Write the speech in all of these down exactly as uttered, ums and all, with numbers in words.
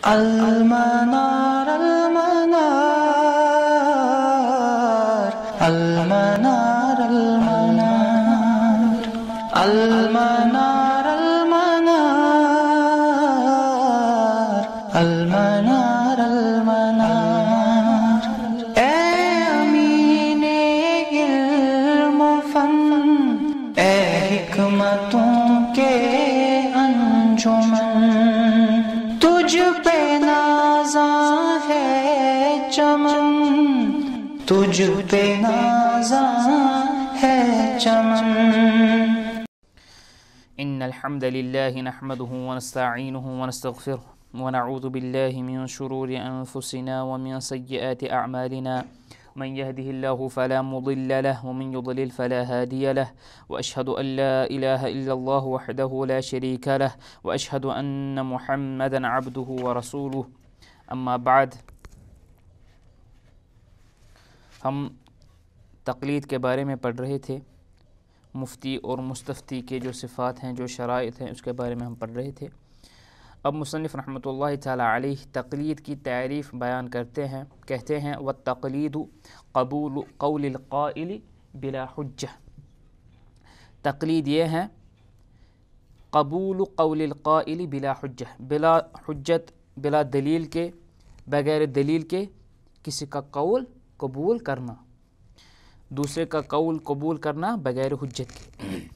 المنار المنار المنار المنار المنار المنار المنار المنار اے امین علم و فن، اے حکمتوں کے انجمن، تجھ پہ نازاں ہے چمن، تجھ پہ نازاں ہے چمن۔ ان الحمد لله نحمده ونستعينه ونستغفره ونعوذ بالله من شرور انفسنا ومن سيئات اعمالنا، من يهده الله فلا مضل له ومن يضلل فلا هادي له، واشهد ان لا اله الا الله وحده لا شريك له، واشهد ان محمدا عبده ورسوله، اما بعد۔ ہم تقلید کے بارے میں پڑھ رہے تھے، مفتی اور مستفتی کے جو صفات ہیں، جو شرائط ہیں، اس کے بارے میں ہم پڑھ رہے تھے۔ اب مصنف رحمۃ اللہ تعالی علیہ تقلید کی تعریف بیان کرتے ہیں، کہتے ہیں والتقلید قبول قول القائل بلا حجہ۔ تقلید یہ ہے قبول قول القائل بلا حجہ، بلا حجت، بلا دلیل کے، بغیر دلیل کے کسی کا قول قبول کرنا، دوسرے کا قول قبول کرنا بغیر حجت کے۔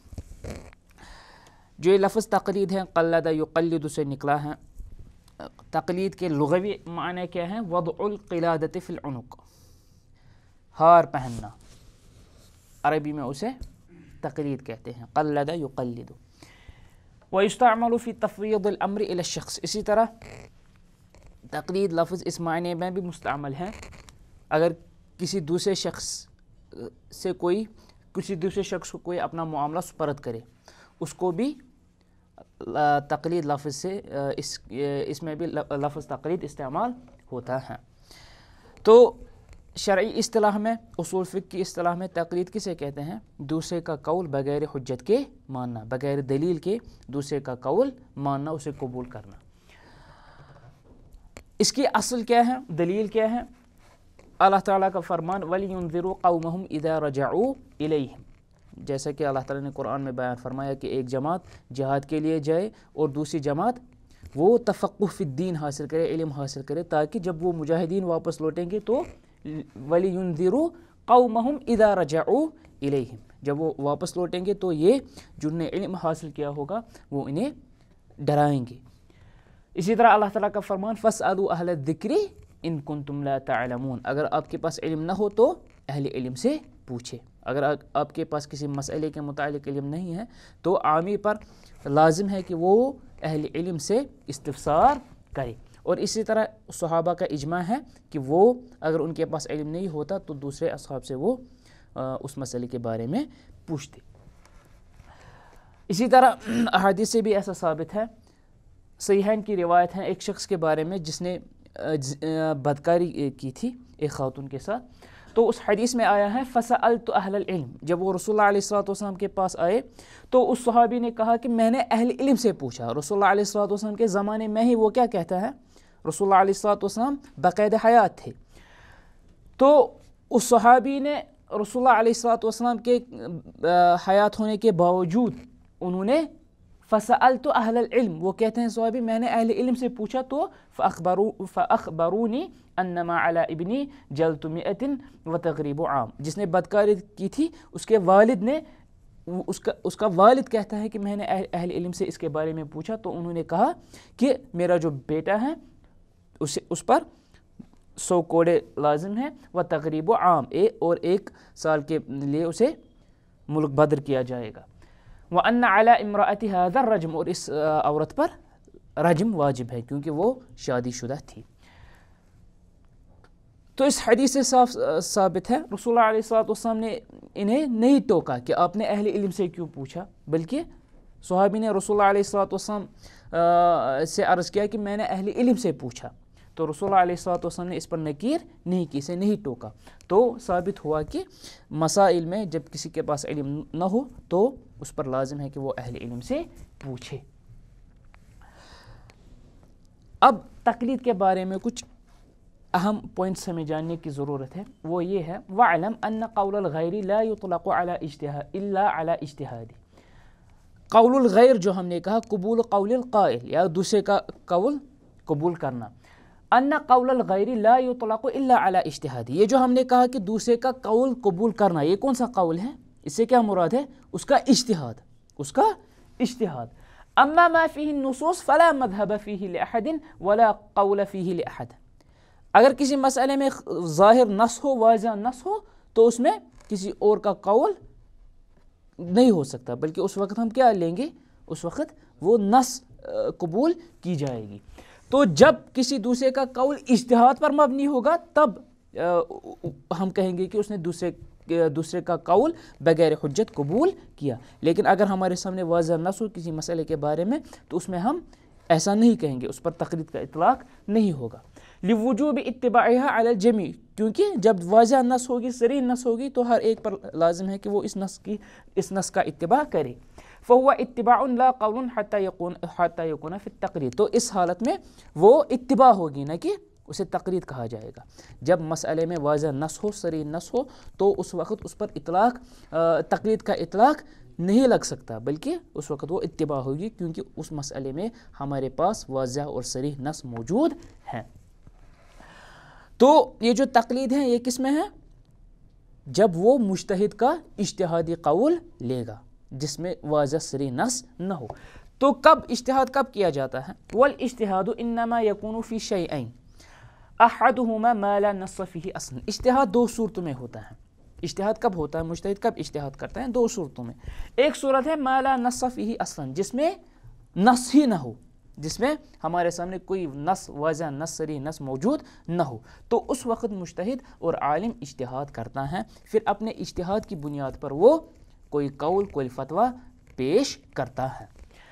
جو یہ لفظ تقلید ہے، قلد یقلد سے نکلا ہے۔ تقلید کے لغوی معنی کیا ہیں؟ وضع القلادۃ فی العنق، ہار پہننا، عربی میں اسے تقلید کہتے ہیں، قلد یقلد۔ ویستعمل فی تفویض الامر الی الشخص، اسی طرح تقلید لفظ اس معنی میں بھی مستعمل ہے، اگر کسی دوسرے شخص سے کوئی کسی دوسرے شخص کو کوئی اپنا معاملہ سپرد کرے، اس کو بھی تقلید لفظ سے اس اس میں بھی لفظ تقلید استعمال ہوتا ہے۔ تو شرعی اصطلاح میں، اصول فقہ کی اصطلاح میں تقلید کسے کہتے ہیں؟ دوسرے کا قول بغیر حجت کے ماننا، بغیر دلیل کے دوسرے کا قول ماننا، اسے قبول کرنا۔ اس کی اصل کیا ہے؟ دلیل کیا ہے؟ اللہ تعالیٰ کا فرمان وَلِيُنذِرُوا قَوْمَهُمْ إِذَا رَجَعُوا إِلَيْهِمْ، جیسا کہ اللہ تعالیٰ نے قرآن میں بیان فرمایا کہ ایک جماعت جہاد کے لیے جائے اور دوسری جماعت وہ تفقہ فی الدین حاصل کرے، علم حاصل کرے، تاکہ جب وہ مجاہدین واپس لوٹیں گے تو وَلِيُنذِرُوا قَوْمَهُمْ إِذَا رَجَعُوا إِلَيْهِمْ، جب وہ واپس لوٹیں گے تو یہ جنہوں نے علم حاصل کیا ہوگا وہ انہیں ڈرائیں گے۔ اسی طرح اللہ تعالیٰ کا فرمان فَاسْأَلُوا أَهْلَ الذِّكْرِ ان کنتم لا تعلمون، اگر آپ کے پاس علم نہ ہو تو اہل علم سے پوچھے۔ اگر آپ کے پاس کسی مسئلے کے متعلق علم نہیں ہے تو عامی پر لازم ہے کہ وہ اہل علم سے استفسار کرے۔ اور اسی طرح صحابہ کا اجماع ہے کہ وہ اگر ان کے پاس علم نہیں ہوتا تو دوسرے اصحاب سے وہ اس مسئلے کے بارے میں پوچھتے۔ اسی طرح احادیث سے بھی ایسا ثابت ہے، صحیحین کی روایت ہے ایک شخص کے بارے میں جس نے بدکاری کی تھی ایک خاتون کے ساتھ، تو اس حدیث میں آیا ہے فَسَأَلْتُ أَهْلَ الْعِلْمِ، جب وہ رسول اللہ علیہ السلام کے پاس آئے تو اس صحابی نے کہا کہ میں نے اہل علم سے پوچھا۔ رسول اللہ علیہ السلام کے زمانے میں ہی وہ کیا کہتا ہے؟ رسول اللہ علیہ السلام باقاعدہ حیات تھے، تو اس صحابی نے رسول اللہ علیہ السلام کے حیات ہونے کے باوجود انہوں نے فَسَأَلْتُ أَهْلَ الْعِلْمِ، وہ کہتے ہیں صحابی میں نے اہل علم سے پوچھا تو فَأَخْبَرُونِي أَنَّمَا عَلَى ابْنِي جَلْدُ مِئَةٍ وَتَغْرِيبُ عَامٍ، جس نے بدکاری کی تھی اس کے والد نے اس کا اس کا والد کہتا ہے کہ میں نے اہل علم سے اس کے بارے میں پوچھا تو انہوں نے کہا کہ میرا جو بیٹا ہے اس اس پر سو کوڑے لازم ہیں، وَتَغْرِيبُ عَام، اور ایک سال کے لیے اسے ملک بدر کیا جائے گا، وَأَنَّ عَلَى امْرَأَتِ هَذَا الرَّجْمُ، اور اس عورت پر رجم واجب ہے کیونکہ وہ شادی شدہ تھی۔ تو اس حدیث سے صاف ثابت ہے رسول اللہ علیہ السلام نے انہیں نہیں ٹوکا کہ آپ نے اہل علم سے کیوں پوچھا، بلکہ صحابی نے رسول اللہ علیہ السلام سے عرض کیا کہ میں نے اہل علم سے پوچھا، تو رسول اللہ علیہ السلام نے اس پر نکیر نہیں کی، اسے نہیں ٹوکا۔ تو ثابت ہوا کہ مسائل میں جب کسی کے پاس علم نہ ہو تو اس پر لازم ہے کہ وہ اہل علم سے پوچھے۔ اب تقلید کے بارے میں کچھ اہم پوائنٹس ہمیں جاننے کی ضرورت ہے، وہ یہ ہے وَاعْلَمْ أَنَّ قَوْلَ الْغَيْرِ لَا يُطْلَقُ عَلَى اجتہاد إِلَّا عَلَى اجتہادِ۔ قول الغیر جو ہم نے کہا قبول قول القائل یا دوسرے کا قول قبول کرنا، ان قول الغیر لا یطلق الا علی اجتہاد، یہ جو ہم نے کہا کہ دوسرے کا قول قبول کرنا، یہ کون سا قول ہے؟ اس سے کیا مراد ہے؟ اس کا اجتہاد، اس کا اجتہاد۔ اما ما فیہ النصوص فلا مذہب فیہ لأحد ولا قول فیہ لأحد، اگر کسی مسئلے میں ظاہر نص ہو، واضح نص ہو، تو اس میں کسی اور کا قول نہیں ہو سکتا، بلکہ اس وقت ہم کیا لیں گے؟ اس وقت وہ نص قبول کی جائے گی۔ تو جب کسی دوسرے کا قول اجتہاد پر مبنی ہوگا تب ہم کہیں گے کہ اس نے دوسرے دوسرے کا قول بغیر حجت قبول کیا، لیکن اگر ہمارے سامنے واضح نص ہو کسی مسئلے کے بارے میں تو اس میں ہم ایسا نہیں کہیں گے، اس پر تقلید کا اطلاق نہیں ہوگا۔ لوجوب اتباعها علی الجمیع، کیونکہ جب واضح نص ہوگی، صریح نص ہوگی، تو ہر ایک پر لازم ہے کہ وہ اس نص کی اس نص کا اتباع کرے۔ فهو اتباع لا قول حتى يكون حتى يكون في التقلید، تو اس حالت میں وہ اتباع ہوگی، نہ کہ اسے تقلید کہا جائے گا۔ جب مسئلے میں واضح نص ہو، صریح نص ہو، تو اس وقت اس پر اطلاق تقلید کا اطلاق نہیں لگ سکتا، بلکہ اس وقت وہ اتباع ہوگی، کیونکہ اس مسئلے میں ہمارے پاس واضح اور صریح نص موجود ہیں۔ تو یہ جو تقلید ہے یہ کس میں ہے؟ جب وہ مجتہد کا اجتہادی قول لے گا جس میں واضح صریح نص نہ ہو۔ تو کب اجتہاد کب کیا جاتا ہے؟ والاجتہاد انما یکون فی شیئین احدہما ما لا نص فیہ اصلا، اجتہاد دو صورتوں میں ہوتا ہے۔ اجتہاد کب ہوتا ہے؟ مجتہد کب اجتہاد کرتا ہے؟ دو صورتوں میں۔ ایک صورت ہے ما لا نص فیہ اصلا، جس میں نص ہی نہ ہو، جس میں ہمارے سامنے کوئی نص واضح نص صریح نص موجود نہ ہو، تو اس وقت مجتہد اور عالم اجتہاد کرتا ہے، پھر اپنے اجتہاد کی بنیاد پر وہ کوئی قول کوئی فتویٰ پیش کرتا ہے۔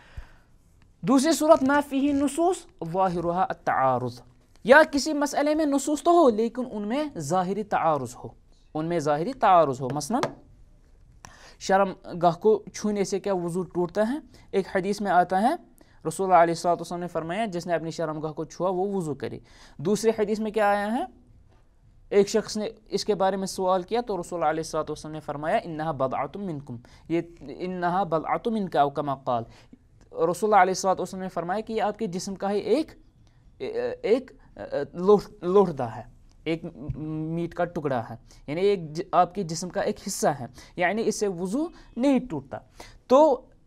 دوسری صورت ما فیہ نصوص ظاہرها التعارض، یا کسی مسئلے میں نصوص تو ہو لیکن ان میں ظاہری تعارض ہو، ان میں ظاہری تعارض ہو۔ مثلا شرم گاہ کو چھونے سے کیا وضو ٹوٹتا ہے؟ ایک حدیث میں آتا ہے رسول اللہ علیہ الصلوۃ والسلام نے فرمایا جس نے اپنی شرم گاہ کو چھوا وہ وضو کرے۔ دوسری حدیث میں کیا آیا ہے؟ ایک شخص نے اس کے بارے میں سوال کیا تو رسول اللہ علیہ الصلوۃ والسلام نے فرمایا انہا بضعۃ منکم، یہ انہا بضعۃ منک او کما قال، رسول اللہ علیہ الصلوۃ والسلام نے فرمایا کہ یہ آپ کے جسم کا ہی ایک ایک لوٹھدا ہے، ایک میٹ کا ٹکڑا ہے، یعنی ایک آپ کے جسم کا ایک حصہ ہے، یعنی اس سے وضو نہیں ٹوٹتا۔ تو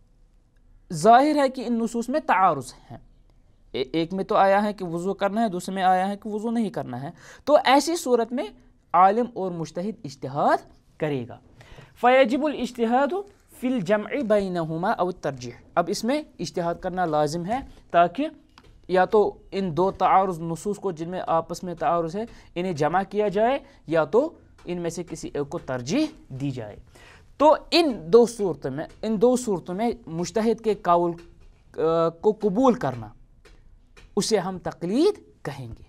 ظاہر ہے کہ ان نصوص میں تعارض ہیں، ایک میں تو آیا ہے کہ وضو کرنا ہے، دوسرے میں آیا ہے کہ وضو نہیں کرنا ہے، تو ایسی صورت میں عالم اور مجتہد اجتہاد کرے گا۔ فیجب الاجتہاد فی الجمع بینہما او الترجیح، اب اس میں اجتہاد کرنا لازم ہے تاکہ یا تو ان دو تعارض نصوص کو جن میں آپس میں تعارض ہے انہیں جمع کیا جائے، یا تو ان میں سے کسی ایک کو ترجیح دی جائے۔ تو ان دو صورتوں میں ان دو صورتوں میں مجتہد کے قول کو قبول کرنا اسے ہم تقلید کہیں گے۔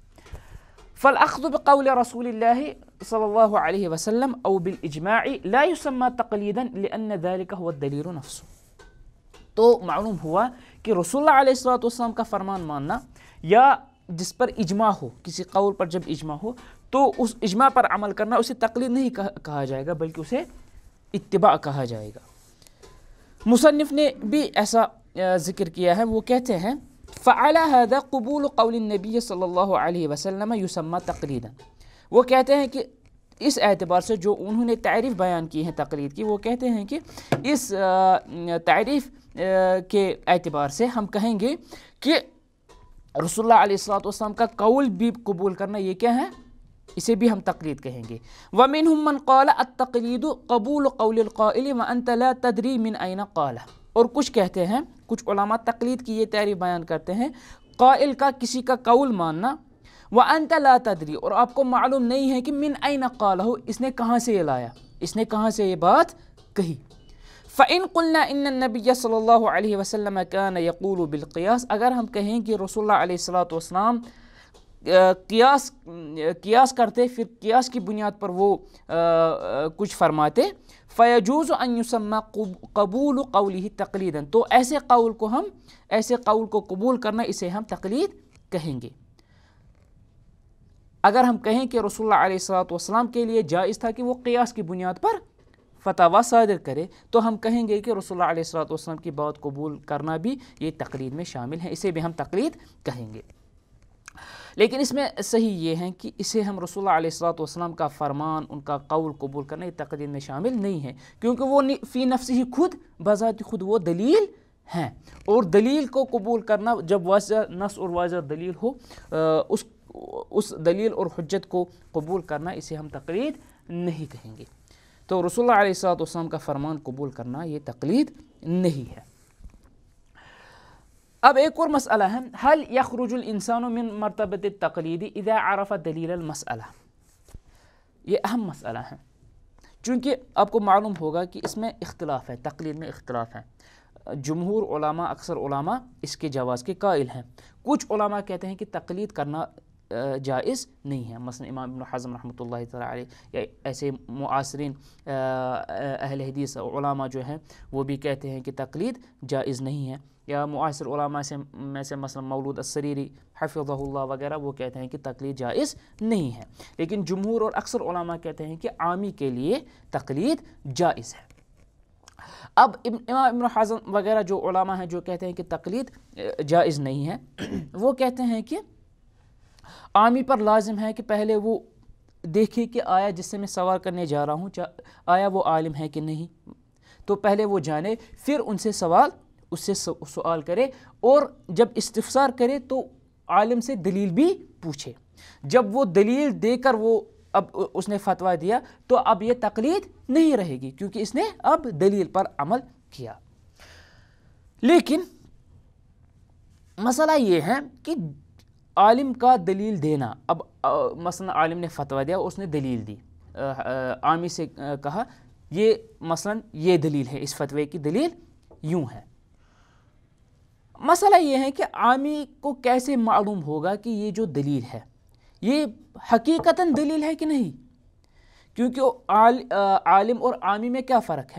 فالاخذ بقول رسول اللہ صلی اللہ علیہ وسلم او بالاجماع لا يسمى تقلیدا لان ذلك هو الدلیل نفسه، تو معلوم ہوا کہ رسول اللہ علیہ الصلوۃ والسلام کا فرمان ماننا یا جس پر اجماع ہو، کسی قول پر جب اجماع ہو تو اس اجماع پر عمل کرنا اسے تقلید نہیں کہا جائے گا بلکہ اسے اتباع کہا جائے گا۔ مصنف نے بھی ایسا ذکر کیا ہے، وہ کہتے ہیں فعلى هذا قبول قول النبی صلی اللہ علیہ وسلم يسمى تقلیدا، وہ کہتے ہیں کہ اس اعتبار سے جو انہوں نے تعریف بیان کی ہے تقلید کی، وہ کہتے ہیں کہ اس تعریف کے اعتبار سے ہم کہیں گے کہ رسول اللہ علیہ الصلوۃ والسلام کا قول بھی قبول کرنا یہ کیا ہے؟ اسے بھی ہم تقلید کہیں گے۔ وَمِنْهُمْ مَنْ قَالَ التَّقْلِيدُ قَبُولُ قَوْلِ الْقَائِلِ وَأَنْتَ لَا تَدْرِي مِنْ أَيْنَ قَالَ، اور کچھ کہتے ہیں، کچھ علماء تقلید کی یہ تعریف بیان کرتے ہیں قائل کا کسی کا قول ماننا، وَأَنْتَ لَا تَدْرِي، اور آپ کو معلوم نہیں ہے کہ من أَيْنَ قَالَهُ، اس نے کہاں سے یہ لایا، اس نے کہاں سے یہ بات کہی۔ فَإِن قُلْنَا إِنَّ النَّبِيَّ صلی اللہ علیہ وسلم كَانَ يَقُولُ بِالْقِيَاسِ، اگر ہم کہیں کہ رسول اللہ علیہ الصلوۃ والسلام قیاس قیاس کرتے، پھر قیاس کی بنیاد پر وہ کچھ فرماتے، فیجوز ان یسمى قبول قوله تقلیدا، تو ایسے قول کو ہم ایسے قول کو قبول کرنا اسے ہم تقلید کہیں گے۔ اگر ہم کہیں کہ رسول اللہ علیہ الصلوۃ والسلام کے لیے جائز تھا کہ وہ قیاس کی بنیاد پر فتویٰ صادر کرے، تو ہم کہیں گے کہ رسول اللہ علیہ الصلوۃ والسلام کی بات قبول کرنا بھی یہ تقلید میں شامل ہے، اسے بھی ہم تقلید کہیں گے۔ لیکن اس میں صحیح یہ ہے کہ اسے ہم رسول اللہ علیہ الصلوۃ والسلام کا فرمان، ان کا قول قبول کرنا یہ تقلید میں شامل نہیں ہے، کیونکہ وہ فی نفسہ ہی خود بذات خود وہ دلیل ہیں، اور دلیل کو قبول کرنا جب واضح نص اور واضح دلیل ہو، اس اس دلیل اور حجت کو قبول کرنا اسے ہم تقلید نہیں کہیں گے۔ تو رسول اللہ علیہ الصلوۃ والسلام کا فرمان قبول کرنا یہ تقلید نہیں ہے۔ اب ایک اور مسئلہ ہے، هل يخرج الانسان من مرتبة التقلید اذا عرف دلیل المسئلہ؟ یہ اہم مسئلہ ہے، چونکہ آپ کو معلوم ہوگا کہ اس میں اختلاف ہے، تقلید میں اختلاف ہے۔ جمہور علماء، اکثر علماء اس کے جواز کے قائل ہیں، کچھ علماء کہتے ہیں کہ تقلید کرنا جائز نہیں ہے، مثلا امام ابن حزم رحمۃ اللہ تعالیٰ علیہ یا ایسے معاصرین اہل حدیث علماء جو ہیں وہ بھی کہتے ہیں کہ تقلید جائز نہیں ہے، یا معاصر علماء سے میں سے مثلا مولود السریری حفظہ اللہ وغیرہ وہ کہتے ہیں کہ تقلید جائز نہیں ہے، لیکن جمہور اور اکثر علماء کہتے ہیں کہ عامی کے لیے تقلید جائز ہے۔ اب امام ابن حزم وغیرہ جو علماء ہیں جو کہتے ہیں کہ تقلید جائز نہیں ہے، وہ کہتے ہیں کہ عامی پر لازم ہے کہ پہلے وہ دیکھے کہ آیا جس سے میں سوال کرنے جا رہا ہوں آیا وہ عالم ہے کہ نہیں، تو پہلے وہ جانے، پھر ان سے سوال اس سے سوال کرے، اور جب استفسار کرے تو عالم سے دلیل بھی پوچھے۔ جب وہ دلیل دے کر وہ اب اس نے فتویٰ دیا تو اب یہ تقلید نہیں رہے گی، کیونکہ اس نے اب دلیل پر عمل کیا۔ لیکن مسئلہ یہ ہے کہ عالم کا دلیل دینا، اب مثلا عالم نے فتویٰ دیا، اس نے دلیل دی، عامی سے کہا یہ مثلا یہ دلیل ہے، اس فتوے کی دلیل یوں ہے۔ مسئلہ یہ ہے کہ عامی کو کیسے معلوم ہوگا کہ یہ جو دلیل ہے یہ حقیقتاً دلیل ہے کہ نہیں، کیونکہ عالم اور عامی میں کیا فرق ہے؟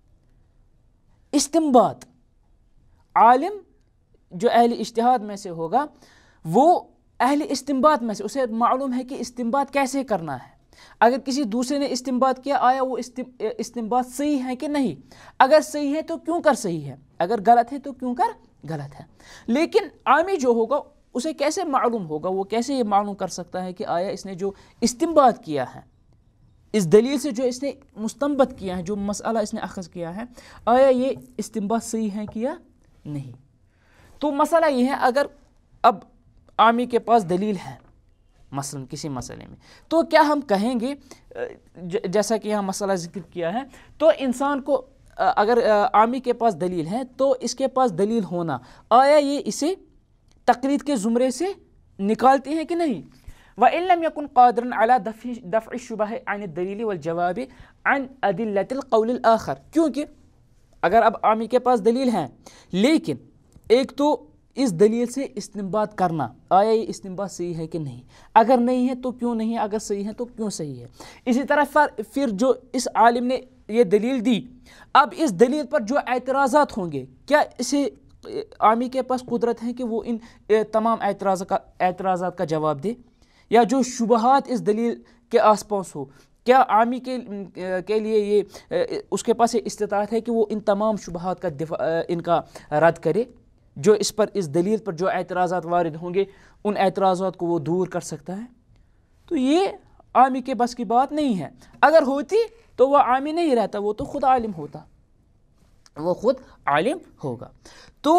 استنباط۔ عالم جو اہل اجتہاد میں سے ہوگا وہ اہل استنباط میں سے، اسے معلوم ہے کہ استنباط کیسے کرنا ہے۔ اگر کسی دوسرے نے استنباط کیا آیا وہ استنباط صحیح ہے کہ نہیں، اگر صحیح ہے تو کیوں کر صحیح ہے، اگر غلط ہے تو کیوں کر غلط ہے۔ لیکن عامی جو ہوگا اسے کیسے معلوم ہوگا، وہ کیسے یہ معلوم کر سکتا ہے کہ آیا اس نے جو استنباط کیا ہے، اس دلیل سے جو اس نے مستنبط کیا ہے، جو مسئلہ اس نے اخذ کیا ہے، آیا یہ استنباط صحیح ہے کیا نہیں۔ تو مسئلہ یہ ہے، اگر اب عامی کے پاس دلیل ہے مثلا کسی مسئلے میں، تو کیا ہم کہیں گے جیسا کہ یہاں مسئلہ ذکر کیا ہے، تو انسان کو اگر عامی کے پاس دلیل ہے تو اس کے پاس دلیل ہونا آیا یہ اسے تقلید کے زمرے سے نکالتے ہیں کہ نہیں؟ وَإِن لَمْ يَكُنْ قَادِرًا عَلَى دَفْعِ الشُّبَهِ عَنِ الدَّلِيلِ وَالْجَوَابِ عَنْ أَدِلَّةِ الْقَوْلِ الْآخَرِ، کیونکہ اگر اب عامی کے پاس دلیل ہے لیکن ایک تو اس دلیل سے استنباط کرنا آیا یہ استنباط صحیح ہے کہ نہیں، اگر نہیں ہے تو کیوں نہیں ہے، اگر صحیح ہے تو کیوں صحیح ہے۔ اسی طرح پھر جو اس عالم نے یہ دلیل دی، اب اس دلیل پر جو اعتراضات ہوں گے، کیا اسے عامی کے پاس قدرت ہے کہ وہ ان تمام اعتراضات کا جواب دے، یا جو شبہات اس دلیل کے آس پاس ہو، کیا عامی کے کے لیے یہ اس کے پاس استطاعت ہے کہ وہ ان تمام شبہات کا دفاع ان کا رد کرے، جو اس پر اس دلیل پر جو اعتراضات وارد ہوں گے ان اعتراضات کو وہ دور کر سکتا ہے؟ تو یہ عامی کے بس کی بات نہیں ہے۔ اگر ہوتی تو وہ عامی نہیں رہتا، وہ تو خود عالم ہوتا، وہ خود عالم ہوگا۔ تو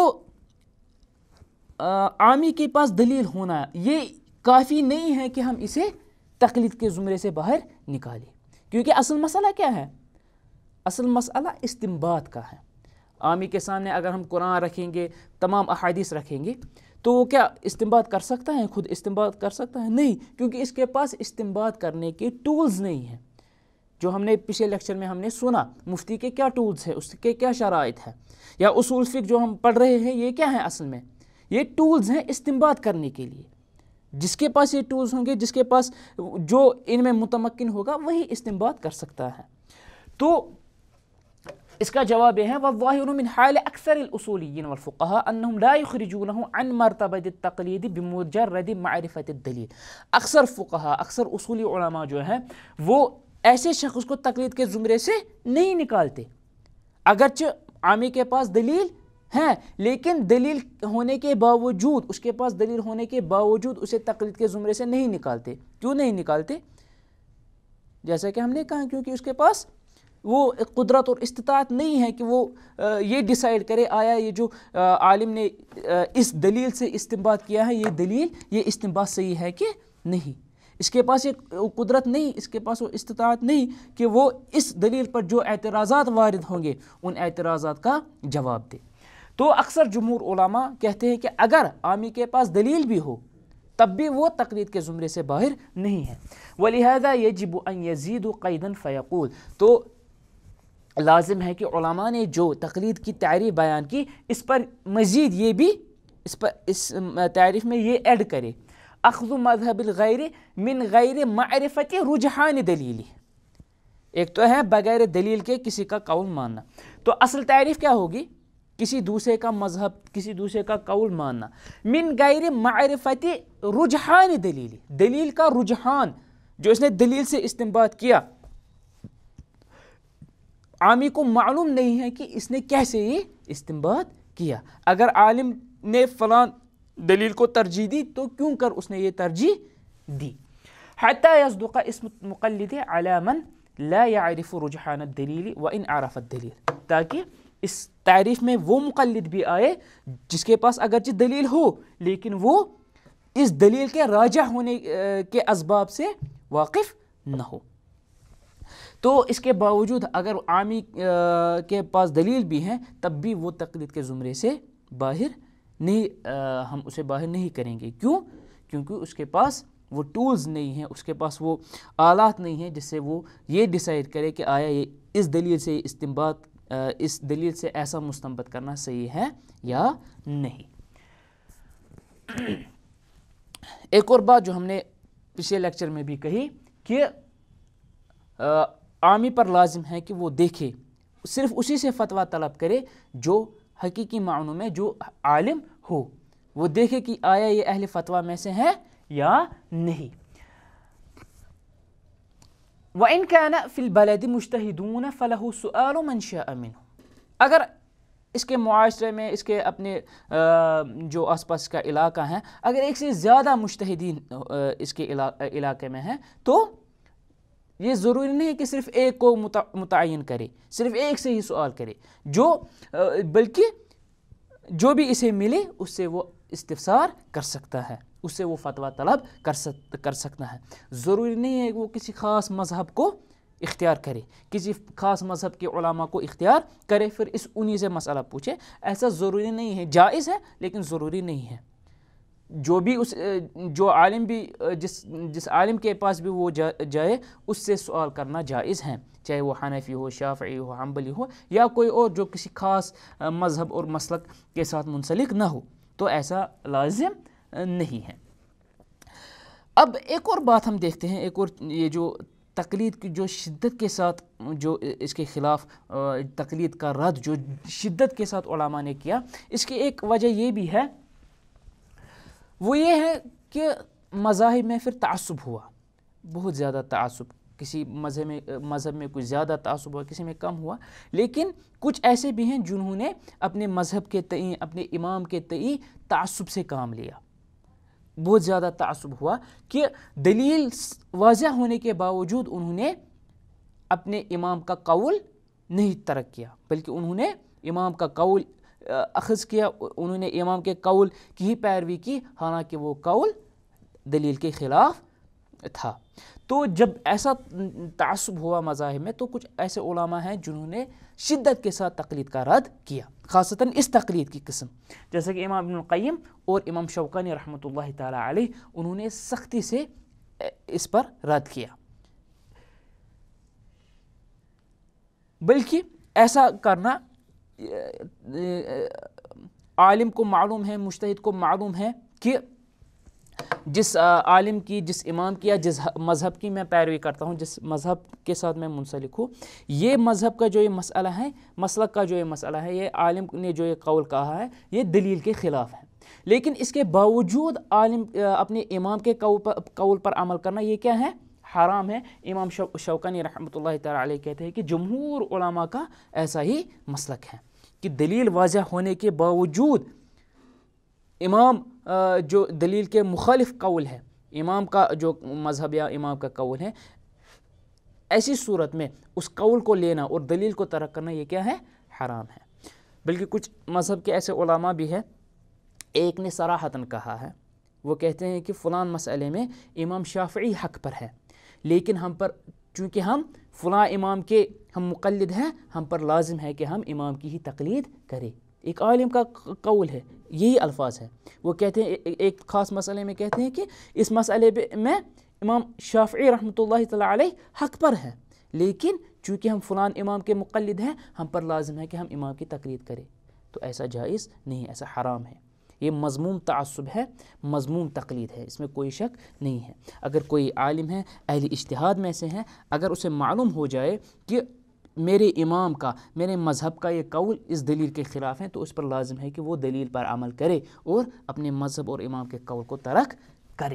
عامی کے پاس دلیل ہونا یہ کافی نہیں ہے کہ ہم اسے تقلید کے زمرے سے باہر نکالیں، کیونکہ اصل مسئلہ کیا ہے؟ اصل مسئلہ استنباط کا ہے۔ عامی کے سامنے اگر ہم قرآن رکھیں گے، تمام احادیث رکھیں گے، تو وہ کیا استنباط کر سکتا ہے؟ خود استنباط کر سکتا ہے؟ نہیں، کیونکہ اس کے پاس استنباط کرنے کے ٹولز نہیں ہیں۔ جو ہم نے پچھلے لیکچر میں ہم نے سنا مفتی کے کیا ٹولز ہیں، اس کے کیا شرائط ہیں، یا اصول فقہ جو ہم پڑھ رہے ہیں یہ کیا ہیں؟ اصل میں یہ ٹولز ہیں استنباط کرنے کے لیے۔ جس کے پاس یہ ٹولز ہوں گے، جس کے پاس جو ان میں متمکن ہوگا وہی استنباط کر سکتا ہے۔ تو اس کا جواب یہ ہے والظاہر من حال اکثر الاصولیین والفقہاء انہم لا یخرجونہ عن مرتبۃ التقلید بمجرد معرفت الدلیل. اکثر فقہاء، اکثر اصولی علماء جو ہیں وہ ایسے شخص کو تقلید کے زمرے سے نہیں نکالتے، اگرچہ عامی کے پاس دلیل ہیں لیکن دلیل ہونے کے باوجود، اس کے پاس دلیل ہونے کے باوجود اسے تقلید کے زمرے سے نہیں نکالتے. کیوں نہیں نکالتے؟ جیسا کہ ہم نے کہا کیونکہ اس کے پاس وہ قدرت اور استطاعت نہیں ہے کہ وہ یہ ڈیسائیڈ کرے آیا یہ جو عالم نے اس دلیل سے استنباط کیا ہے یہ دلیل یہ استنباط صحیح ہے کہ نہیں. اس کے پاس یہ قدرت نہیں، اس کے پاس وہ استطاعت نہیں کہ وہ اس دلیل پر جو اعتراضات وارد ہوں گے ان اعتراضات کا جواب دے. تو اکثر جمہور علماء کہتے ہیں کہ اگر عامی کے پاس دلیل بھی ہو تب بھی وہ تقلید کے زمرے سے باہر نہیں ہے. وَلِهَذَا يَجِبُ أَن يَزِيدُ قَيْدًا فَيَقُولُ. تو لازم ہے کہ علماء نے جو تقلید کی تعریف بیان کی اس پر مزید یہ بھی اس پر اس تعریف میں یہ ایڈ کرے اخذ مذہب الغیر من غیر معرفت رجحان دلیلی. ایک تو ہے بغیر دلیل کے کسی کا قول ماننا، تو اصل تعریف کیا ہوگی؟ کسی دوسرے کا مذہب، کسی دوسرے کا قول ماننا. من غیر معرفت رجحان دلیلی، دلیل کا رجحان جو اس نے دلیل سے استنباط کیا عامی کو معلوم نہیں ہے کہ اس نے کیسے یہ استنباط کیا. اگر عالم نے فلاں دلیل کو ترجیح دی تو کیوں کر اس نے یہ ترجیح دی. حتی یصدق اسم مقلد علی من لا يعرف رجحان الدلیل وان عرف الدلیل، تاکہ اس تعریف میں وہ مقلد بھی آئے جس کے پاس اگرچہ دلیل ہو لیکن وہ اس دلیل کے راجح ہونے کے اسباب سے واقف نہ ہو. تو اس کے باوجود اگر عامی کے پاس دلیل بھی ہیں تب بھی وہ تقلید کے زمرے سے باہر نہیں، ہم اسے باہر نہیں کریں گے. کیوں؟ کیونکہ اس کے پاس وہ ٹولز نہیں ہیں، اس کے پاس وہ آلات نہیں ہیں جس سے وہ یہ ڈیسائیڈ کرے کہ آیا یہ اس دلیل سے استنباط اس دلیل سے ایسا مستنبط کرنا صحیح ہے یا نہیں. ایک اور بات جو ہم نے پچھلے لیکچر میں بھی کہی کہ عامی پر لازم ہے کہ وہ دیکھے، صرف اسی سے فتویٰ طلب کرے جو حقیقی معنوں میں جو عالم ہو، وہ دیکھے کہ آیا یہ اہل فتویٰ میں سے ہے یا نہیں. وَإِن كَانَ فِي الْبَلَدِ مُجْتَهِدُونَ فَلَهُ سُؤَالُ مَنْ شَاءَ مِنْهُ. اگر اس کے معاشرے میں، اس کے اپنے جو آس پاس کا علاقہ ہیں، اگر ایک سے زیادہ مجتہدین اس کے علاقے میں ہیں تو یہ ضروری نہیں کہ صرف ایک کو متعین کرے، صرف ایک سے ہی سوال کرے، جو بلکہ جو بھی اسے ملے اس سے وہ استفسار کر سکتا ہے، اس سے وہ فتویٰ طلب کر سک کر سکتا ہے. ضروری نہیں ہے کہ وہ کسی خاص مذہب کو اختیار کرے، کسی خاص مذہب کے علماء کو اختیار کرے پھر اس انہی سے مسئلہ پوچھے. ایسا ضروری نہیں ہے، جائز ہے لیکن ضروری نہیں ہے. جو بھی اس جو عالم بھی جس جس عالم کے پاس بھی وہ جائے اس سے سوال کرنا جائز ہیں، چاہے وہ حنفی ہو، شافعی ہو، حنبلی ہو یا کوئی اور جو کسی خاص مذہب اور مسلک کے ساتھ منسلک نہ ہو، تو ایسا لازم نہیں ہے. اب ایک اور بات ہم دیکھتے ہیں، ایک اور یہ جو تقلید کی جو شدت کے ساتھ جو اس کے خلاف تقلید کا رد جو شدت کے ساتھ علماء نے کیا، اس کی ایک وجہ یہ بھی ہے، وہ یہ ہے کہ مذاہب میں پھر تعصب ہوا، بہت زیادہ تعصب. کسی مذہب میں مذہب میں کچھ زیادہ تعصب ہوا، کسی میں کم ہوا. لیکن کچھ ایسے بھی ہیں جنہوں نے اپنے مذہب کے تئیں، اپنے امام کے تئیں تعصب سے کام لیا. بہت زیادہ تعصب ہوا کہ دلیل واضح ہونے کے باوجود انہوں نے اپنے امام کا قول نہیں ترک کیا، بلکہ انہوں نے امام کا قول اخذ کیا، انہوں نے امام کے قول کی ہی پیروی کی، حالانکہ وہ قول دلیل کے خلاف تھا. تو جب ایسا تعصب ہوا مذاہب میں تو کچھ ایسے علماء ہیں جنہوں نے شدت کے ساتھ تقلید کا رد کیا، خاصتاً اس تقلید کی قسم، جیسے کہ امام ابن القیم اور امام شوکانی رحمۃ اللہ تعالی علیہ، انہوں نے سختی سے اس پر رد کیا. بلکہ ایسا کرنا عالم کو معلوم ہے، مجتہد کو معلوم ہے کہ جس عالم کی، جس امام کی یا جس مذہب کی میں پیروی کرتا ہوں، جس مذہب کے ساتھ میں منسلک ہوں، یہ مذہب کا جو یہ مسئلہ ہے، مسلک کا جو یہ مسئلہ ہے، یہ عالم نے جو یہ قول کہا ہے یہ دلیل کے خلاف ہے، لیکن اس کے باوجود عالم اپنے امام کے قول پر عمل کرنا یہ کیا ہے؟ حرام ہے۔ امام شوکانی رحمۃ اللہ تعالیٰ علیہ کہتے ہیں کہ جمہور علماء کا ایسا ہی مسلک ہے کہ دلیل واضح ہونے کے باوجود امام جو دلیل کے مخالف قول ہے، امام کا جو مذہب یا امام کا قول ہے، ایسی صورت میں اس قول کو لینا اور دلیل کو ترک کرنا یہ کیا ہے؟ حرام ہے۔ بلکہ کچھ مذہب کے ایسے علماء بھی ہیں، ایک نے صراحتاً کہا ہے، وہ کہتے ہیں کہ فلان مسئلے میں امام شافعی حق پر ہے، لیکن ہم پر چونکہ ہم فلاں امام کے ہم مقلد ہیں، ہم پر لازم ہے کہ ہم امام کی ہی تقلید کریں۔ ایک عالم کا قول ہے، یہی الفاظ ہے۔ وہ کہتے ہیں ایک خاص مسئلے میں کہتے ہیں کہ اس مسئلے میں امام شافعی رحمۃ اللہ تعالیٰ علیہ حق پر ہے، لیکن چونکہ ہم فلان امام کے مقلد ہیں، ہم پر لازم ہے کہ ہم امام کی تقلید کریں۔ تو ایسا جائز نہیں، ایسا حرام ہے، یہ مذموم تعصب ہے، مذموم تقلید ہے، اس میں کوئی شک نہیں ہے۔ اگر کوئی عالم ہے، اہل اجتہاد میں سے ہیں، اگر اسے معلوم ہو جائے کہ میرے امام کا، میرے مذہب کا یہ قول اس دلیل کے خلاف ہے، تو اس پر لازم ہے کہ وہ دلیل پر عمل کرے اور اپنے مذہب اور امام کے قول کو ترک کرے۔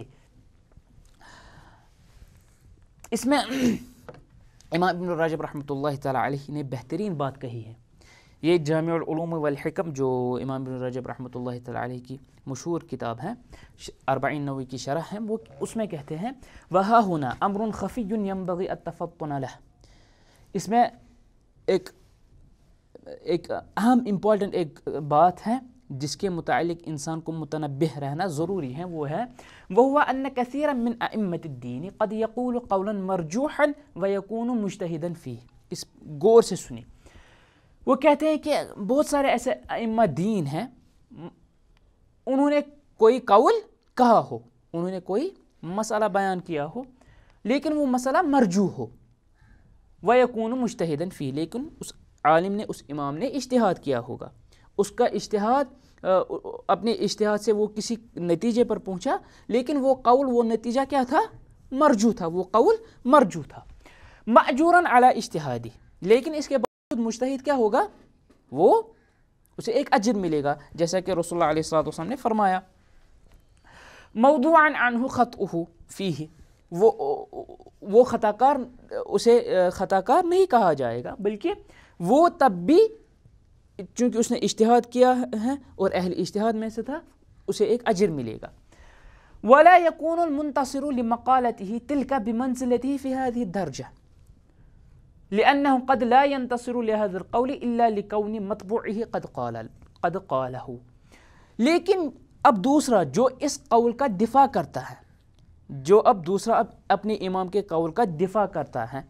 اس میں امام ابن رجب رحمۃ اللہ تعالیٰ علیہ نے بہترین بات کہی ہے۔ یہ جامع العلوم والحکم جو امام ابن رجب رحمۃ اللہ تعالیٰ علیہ کی مشہور کتاب ہے، اربعین نووی کی شرح ہے، وہ اس میں کہتے ہیں وہا ہونا امر خفی ينبغي التفطن له۔ اس میں ایک ایک اہم امپورٹنٹ ایک بات ہے جس کے متعلق انسان کو متنبہ رہنا ضروری ہے، وہ ہے وهو ان كثيرا من ائمة الدین قد يقول قولا مرجوحا ويكون مجتہدا فيه۔ اس غور سے سنی، وہ کہتے ہیں کہ بہت سارے ایسے ائمہ دین ہیں، انہوں نے کوئی قول کہا ہو، انہوں نے کوئی مسئلہ بیان کیا ہو، لیکن وہ مسئلہ مرجوح ہو، وَيَكُونُ مُجْتَهِدًا فِيهِ، لیکن اس عالم نے، اس امام نے اجتہاد کیا ہوگا، اس کا اجتہاد اپنے اجتہاد سے وہ کسی نتیجے پر پہنچا، لیکن وہ قول، وہ نتیجہ کیا تھا؟ مرجوح تھا، وہ قول مرجوح تھا، مأجوراً علی اجتہادی، لیکن اس کے بعد مجتہد کیا ہوگا؟ وہ اسے ایک اجر ملے گا، جیسا کہ رسول اللہ علیہ الصلوۃ والسلام نے فرمایا موضوعاً عنہ خطئہ فیہ، وہ وہ خطا کار، اسے خطا کار نہیں کہا جائے گا، بلکہ وہ تب بھی چونکہ اس نے اجتہاد کیا ہے اور اہل اجتہاد میں سے تھا، اسے ایک اجر ملے گا۔ ولا يكون المنتصر لمقالته تلك بمنزلته في هذه الدرجة لأنه قد لا ينتصر لهذا القول إلا لكون مطبوعه قد قال قد قاله۔ لیکن اب دوسرا جو اس قول کا دفاع کرتا ہے، جو اب دوسرا اب اپنے امام کے قول کا دفاع کرتا ہے،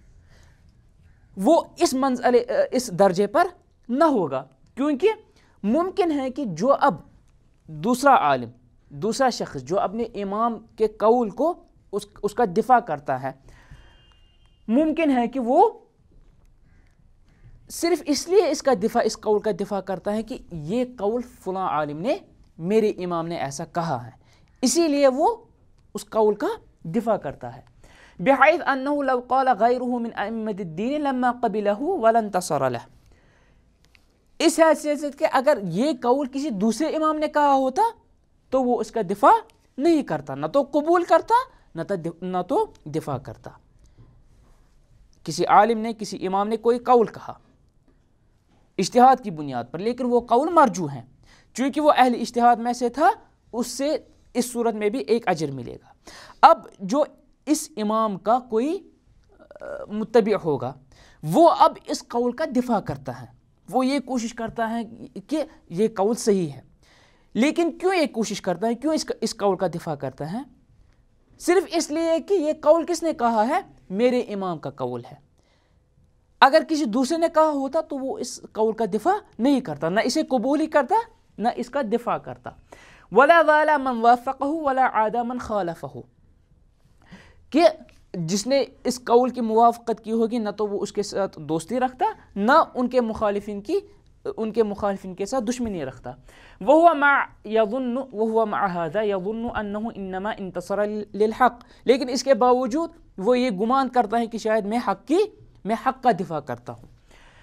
وہ اس منزل اس درجے پر نہ ہوگا، کیونکہ ممکن ہے کہ جو اب دوسرا عالم، دوسرا شخص جو اپنے امام کے قول کو اس اس کا دفاع کرتا ہے، ممکن ہے کہ وہ صرف اس لیے اس کا دفاع، اس قول کا دفاع کرتا ہے کہ یہ قول فلاں عالم نے، میرے امام نے ایسا کہا ہے، اسی لیے وہ اس قول کا دفاع کرتا ہے، بحيث انه لو قال غيره من ائمة الدین لما قبله ولا انتصر له، اس حیثیت سے کہ اگر یہ قول کسی دوسرے امام نے کہا ہوتا تو وہ اس کا دفاع نہیں کرتا، نہ تو قبول کرتا نہ تو دفاع کرتا۔ کسی عالم نے، کسی امام نے کوئی قول کہا اجتہاد کی بنیاد پر، لیکن وہ قول مرجوح ہے، چونکہ وہ اہل اجتہاد میں سے تھا، اس سے اس صورت میں بھی ایک اجر ملے گا۔ اب جو اس امام کا کوئی متبع ہوگا، وہ اب اس قول کا دفاع کرتا ہے، وہ یہ کوشش کرتا ہے کہ یہ قول صحیح ہے، لیکن کیوں یہ کوشش کرتا ہے، کیوں اس کا اس قول کا دفاع کرتا ہے؟ صرف اس لیے کہ یہ قول کس نے کہا ہے؟ میرے امام کا قول ہے۔ اگر کسی دوسرے نے کہا ہوتا تو وہ اس قول کا دفاع نہیں کرتا، نہ اسے قبول ہی کرتا نہ اس کا دفاع کرتا۔ ولا والا من وافقہ ولا عاد من خالفہ، کہ جس نے اس قول کی موافقت کی ہوگی نہ تو وہ اس کے ساتھ دوستی رکھتا، نہ ان کے مخالفین کی ان کے مخالفین کے ساتھ دشمنی رکھتا. وَهُوَ مَعَ يَظُنُّ وَهُوَ مَعَ هَذَا يَظُنُّ أَنَّهُ إِنَّمَا انتصر لِلْحَقِّ، لیکن اس کے باوجود وہ یہ گمان کرتا ہے کہ شاید میں حق کی میں حق کا دفاع کرتا ہوں.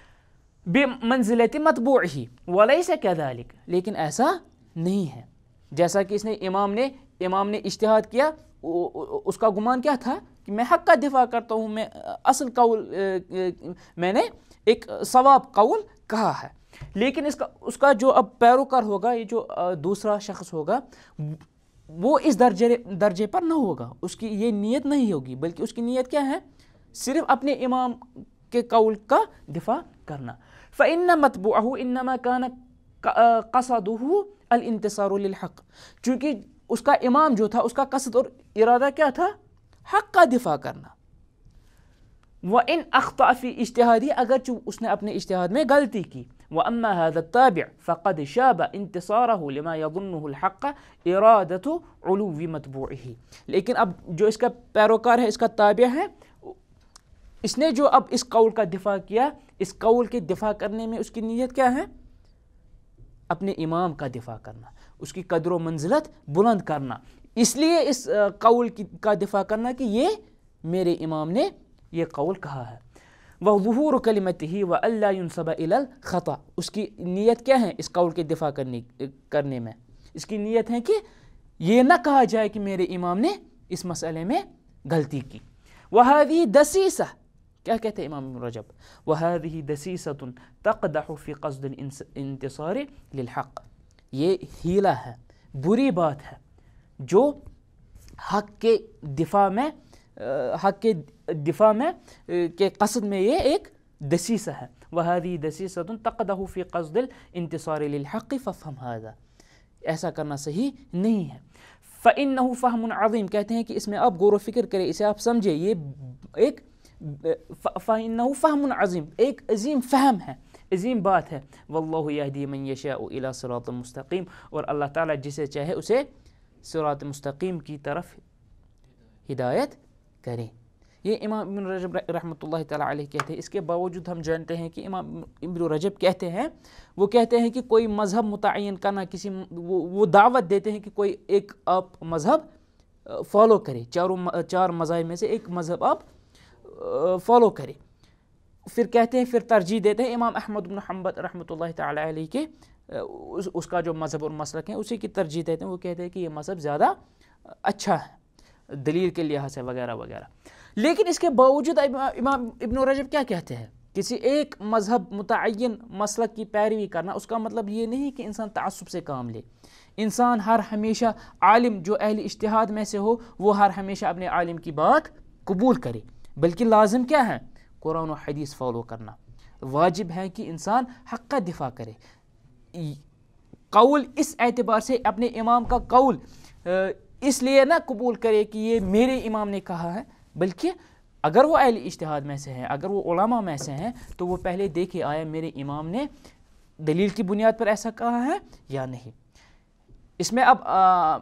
بِمَنزِلَةِ مَتْبُوعِهِ وَلَيْسَ كَذَلِكَ، لیکن ایسا نہیں ہے. جیسا کہ اس نے امام نے امام نے اجتہاد کیا، اس کا گمان کیا تھا کہ میں حق کا دفاع کرتا ہوں، میں اصل قول میں نے ایک صواب قول کہا ہے. لیکن اس کا اس کا جو اب پیروکار ہوگا، یہ جو دوسرا شخص ہوگا، وہ اس درجے درجے پر نہ ہوگا، اس کی یہ نیت نہیں ہوگی، بلکہ اس کی نیت کیا ہے؟ صرف اپنے امام کے قول کا دفاع کرنا. فَإِنَّ مَتْبُوعَهُ إِنَّمَا كَانَ قَصَدُهُ الانتصار للحق، چونکہ اس کا امام جو تھا، اس کا قصد اور ارادہ کیا تھا؟ حق کا دفاع کرنا. وَإِنْ أَخْطَأَ فِي اجتہادی، اگرچہ اس نے اپنے اجتہاد میں غلطی کی. وَأَمَّا هَذَا التَّابِعُ فَقَدْ شَابَ انتصارَهُ لِمَا يَظُنُّهُ الْحَقَّ إِرَادَةُ عُلُوِّ مَتْبُوعِهِ، لیکن اب جو اس کا پیروکار ہے، اس کا تابع ہے، اس نے جو اب اس قول کا دفاع کیا، اس قول کے دفاع کرنے میں اس کی نیت کیا ہے؟ اپنے امام کا دفاع کرنا، اس کی قدر و منزلت بلند کرنا. اس لیے اس قول کا دفاع کرنا کہ یہ میرے امام نے یہ قول کہا ہے. وَظُهُورُ كَلِمَتِهِ وَأَلَّا يُنْسَبَ إِلَى الْخَطَأِ، اس کی نیت کیا ہے اس قول کے دفاع کرنے کرنے میں؟ اس کی نیت ہے کہ یہ نہ کہا جائے کہ میرے امام نے اس مسئلے میں غلطی کی. وَهَذِهِ دَسِيسَةٌ، کیا کہتے ہیں امام ابن رجب؟ وَهَذِهِ دَسِيسَةٌ تَقْدَحُ فِي قَصْدِ الْانْتِصَارِ لِلْحَقِّ، یہ ہیلا ہے، بری بات ہے جو حق کے دفاع میں حق کے دفاع میں کے قصد میں یہ ایک دسیسہ ہے. وَهَذِهِ دَسِيسَةٌ تَقْدَحُ فِي قَصْدِ الْانْتِصَارِ لِلْحَقِّ فَافْهَمْ هَذَا، ایسا کرنا صحیح نہیں ہے. فَإِنَّهُ فَهْمٌ عَظِيمٌ، کہتے ہیں کہ اس میں آپ غور و فکر کریں، اسے آپ سمجھیں، یہ ایک فَإِنَّهُ فَهْمٌ عَظِيمٌ، ایک عظیم فہم ہے، عظیم بات ہے. وَاللَّهُ يَهْدِي مَن يَشَاءُ إِلَى صِرَاطٍ مُسْتَقِيمٍ، اور اللہ تعالیٰ جسے چاہے اسے صراط مستقیم کی طرف ہدایت کریں. یہ امام ابن رجب رحمۃ اللہ تعالیٰ علیہ کہتے ہیں. اس کے باوجود ہم جانتے ہیں کہ امام ابن رجب کہتے ہیں، وہ کہتے ہیں کہ کوئی مذہب متعین کرنا، کسی وہ, وہ دعوت دیتے ہیں کہ کوئی ایک آپ مذہب فالو کرے، چاروں چار مذاہب میں سے ایک مذہب آپ فالو کرے. پھر کہتے ہیں، پھر ترجیح دیتے ہیں امام احمد بن حنبل رحمۃ اللہ تعالیٰ علیہ کے اس, اس کا جو مذہب اور مسلک ہیں اسی کی ترجیح دیتے ہیں. وہ کہتے ہیں کہ یہ مذہب زیادہ اچھا ہے دلیل کے لحاظ سے وغیرہ وغیرہ. لیکن اس کے باوجود امام ابن رجب کیا کہتے ہیں؟ کسی ایک مذہب متعین مسلک کی پیروی کرنا، اس کا مطلب یہ نہیں کہ انسان تعصب سے کام لے. انسان ہر ہمیشہ عالم جو اہل اجتہاد میں سے ہو، وہ ہر ہمیشہ اپنے عالم کی بات قبول کرے، بلکہ لازم کیا ہے؟ قرآن و حدیث فالو کرنا. واجب ہے کہ انسان حق کا دفاع کرے. قول اس اعتبار سے اپنے امام کا قول اس لیے نہ قبول کرے کہ یہ میرے امام نے کہا ہے، بلکہ اگر وہ اہل اجتہاد میں سے ہیں، اگر وہ علماء میں سے ہیں، تو وہ پہلے دیکھے آیا میرے امام نے دلیل کی بنیاد پر ایسا کہا ہے یا نہیں. اس میں اب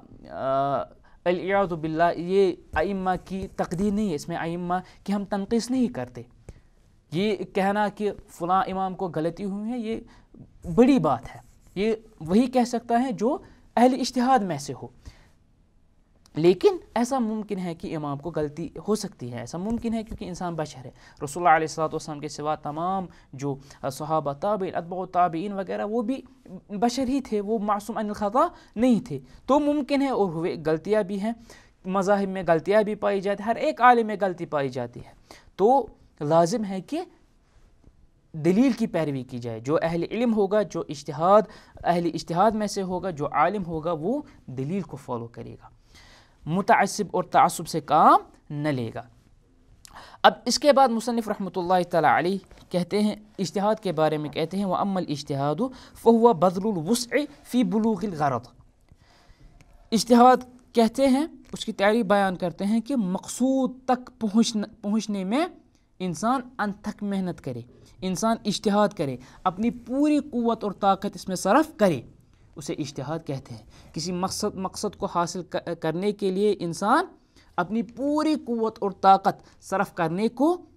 الیاذ باللہ یہ ائمہ کی تقدیر نہیں ہے، اس میں ائمہ کی ہم تنقیص نہیں کرتے. یہ کہنا کہ فلاں امام کو غلطی ہوئی ہے یہ بڑی بات ہے، یہ وہی کہہ سکتا ہے جو اہل اجتہاد میں سے ہو. لیکن ایسا ممکن ہے کہ امام کو غلطی ہو سکتی ہے، ایسا ممکن ہے کیونکہ انسان بشر ہے. رسول اللہ علیہ الصلوۃ والسلام کے سوا تمام جو صحابہ، تابعین، اتباع تابعین وغیرہ وہ بھی بشر ہی تھے، وہ معصوم عن الخطا نہیں تھے. تو ممکن ہے اور ہوئے غلطیاں بھی ہیں، مذاہب میں غلطیاں بھی پائی جاتی ہیں، ہر ایک عالم میں غلطی پائی جاتی ہے. تو لازم ہے کہ دلیل کی پیروی کی جائے. جو اہل علم ہوگا، جو اجتہاد اہل اجتہاد میں سے ہوگا، جو عالم ہوگا، وہ دلیل کو فالو کرے گا، متعصب اور تعصب سے کام نہ لے گا. اب اس کے بعد مصنف رحمۃ اللہ تعالیٰ علیہ کہتے ہیں، اجتہاد کے بارے میں کہتے ہیں، وَأَمَّا الْإِجْتِهَادُ فَهُوَ بَذْلُ الْوُسْعِ فِي بُلُوغِ الْغَرَضِ. اجتہاد کہتے ہیں، اس کی تعریف بیان کرتے ہیں کہ مقصود تک پہنچنے پہنچنے میں انسان انتھک محنت کرے، انسان اجتہاد کرے، اپنی پوری قوت اور طاقت اس میں صرف کرے، اسے اجتہاد کہتے ہیں. کسی مقصد مقصد کو حاصل کرنے کے لیے انسان اپنی پوری قوت اور طاقت صرف کرنے کو